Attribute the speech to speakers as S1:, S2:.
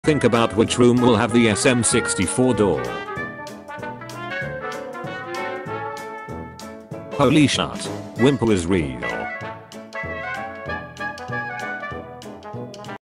S1: Think about which room will have the SM64 door. Holy shit, Wimple is real.